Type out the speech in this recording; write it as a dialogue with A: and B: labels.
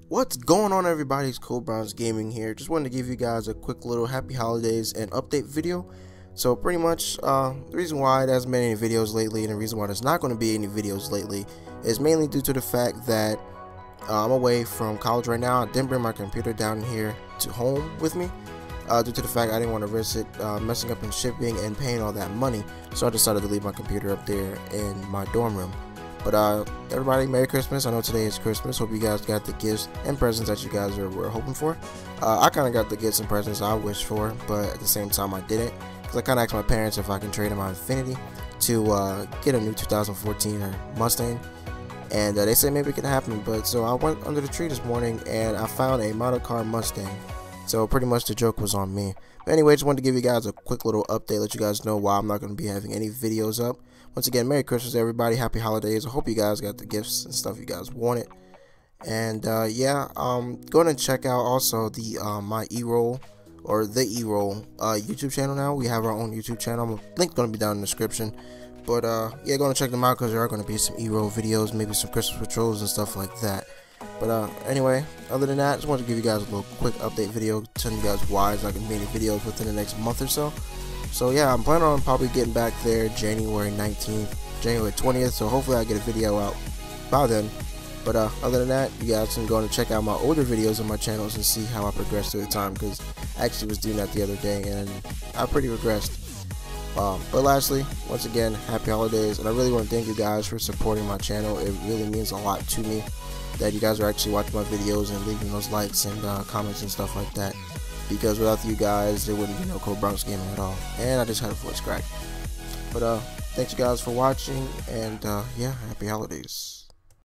A: What's going on, everybody? It's Cole Browns Gaming here. Just wanted to give you guys a quick little happy holidays and update video. So pretty much the reason why there hasn't been any videos lately, and the reason why there's not going to be any videos lately, is mainly due to the fact that I'm away from college right now. I didn't bring my computer down here to home with me due to the fact I didn't want to risk it messing up in shipping and paying all that money. So I decided to leave my computer up there in my dorm room. But everybody, Merry Christmas. I know today is Christmas. Hope you guys got the gifts and presents that you guys were hoping for. I kind of got the gifts and presents I wished for, but at the same time I didn't, because I kind of asked my parents if I can trade in my Infiniti to get a new 2014 Mustang, and they said maybe it could happen. But so I went under the tree this morning and I found a model car Mustang. So pretty much the joke was on me. But anyway, just wanted to give you guys a quick little update, let you guys know why I'm not going to be having any videos up. Once again, Merry Christmas, everybody. Happy holidays. I hope you guys got the gifts and stuff you guys wanted. And yeah, go ahead and check out also the my E-roll or the E-roll YouTube channel now. We have our own YouTube channel. Link going to be down in the description. But yeah, go ahead and check them out, because there are going to be some E-roll videos, maybe some Christmas patrols and stuff like that. But anyway, other than that, just wanted to give you guys a little quick update video, telling you guys why it's not going to be any videos within the next month or so. So yeah, I'm planning on probably getting back there January 19th, January 20th, so hopefully I'll get a video out by then. But other than that, you guys can go and check out my older videos on my channels and see how I progressed through the time, because I actually was doing that the other day and I pretty regressed. But lastly, once again, happy holidays, and I really want to thank you guys for supporting my channel. It really means a lot to me that you guys are actually watching my videos and leaving those likes and comments and stuff like that, because without you guys there wouldn't be no Cole Browns Gaming at all. And I just had a voice crack. But thanks you guys for watching, and yeah, happy holidays.